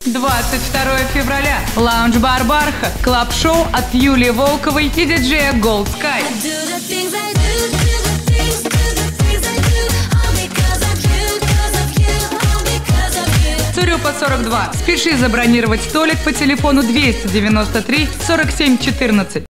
22 февраля. Лаунж-бар Барха. Клаб-шоу от Юлии Волковой и диджея Gold Sky. Цурюпа 42. Спеши забронировать столик по телефону 293 47 14.